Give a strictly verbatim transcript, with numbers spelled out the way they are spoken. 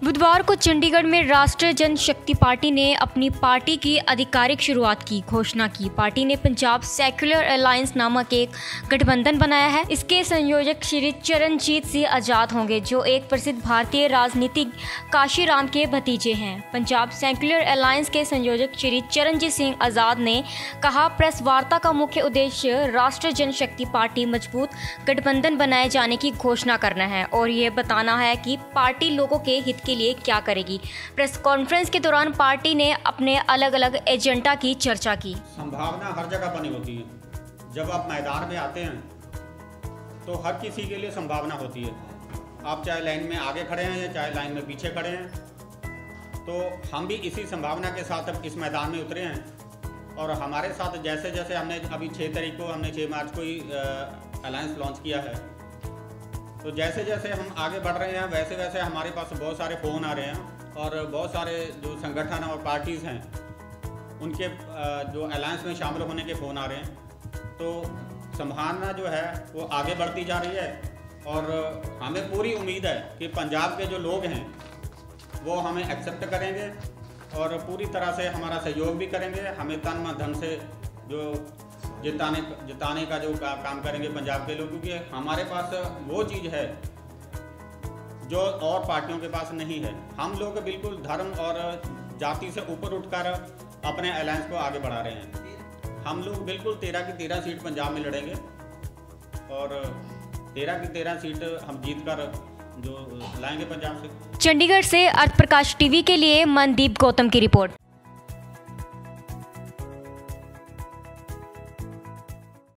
बुधवार को चंडीगढ़ में राष्ट्रीय जनशक्ति पार्टी ने अपनी पार्टी की आधिकारिक शुरुआत की घोषणा की। पार्टी ने पंजाब सेक्युलर अलायंस नामक एक गठबंधन बनाया है। इसके संयोजक श्री चरणजीत सिंह आज़ाद होंगे, जो एक प्रसिद्ध भारतीय राजनीतिक काशीराम के भतीजे हैं। पंजाब सेक्युलर अलायंस के संयोजक श्री चरणजीत सिंह आज़ाद ने कहा, प्रेस वार्ता का मुख्य उद्देश्य राष्ट्रीय जनशक्ति पार्टी मजबूत गठबंधन बनाए जाने की घोषणा करना है और ये बताना है कि पार्टी लोगों के हित के लिए क्या करेगी। प्रेस कॉन्फ्रेंस के दौरान पार्टी ने अपने अलग अलग एजेंडा की चर्चा की। संभावना हर जगह बनी होती है। जब आप मैदान में आते हैं तो हर किसी के लिए संभावना होती है। आप चाहे लाइन में आगे खड़े हैं या चाहे लाइन में पीछे खड़े हैं, तो हम भी इसी संभावना के साथ अब इस मैदान में उतरे हैं। और हमारे साथ जैसे जैसे हमने अभी छः तारीख को हमने छः मार्च को ही अलायंस लॉन्च किया है, तो जैसे जैसे हम आगे बढ़ रहे हैं वैसे वैसे हमारे पास बहुत सारे फ़ोन आ रहे हैं और बहुत सारे जो संगठन और पार्टीज़ हैं उनके जो अलायंस में शामिल होने के फ़ोन आ रहे हैं। तो संभावना जो है वो आगे बढ़ती जा रही है और हमें पूरी उम्मीद है कि पंजाब के जो लोग हैं वो हमें एक्सेप्ट करेंगे और पूरी तरह से हमारा सहयोग भी करेंगे। हमें तन मन धन से जो जिताने जिताने का जो का, काम करेंगे पंजाब के लोग, क्योंकि हमारे पास वो चीज़ है जो और पार्टियों के पास नहीं है। हम लोग बिल्कुल धर्म और जाति से ऊपर उठकर अपने अलायंस को आगे बढ़ा रहे हैं। हम लोग बिल्कुल तेरह की तेरह सीट पंजाब में लड़ेंगे और तेरह की तेरह सीट हम जीत कर जो लाएंगे पंजाब से। चंडीगढ़ से अर्थ प्रकाश टीवी के लिए मनदीप गौतम की रिपोर्ट।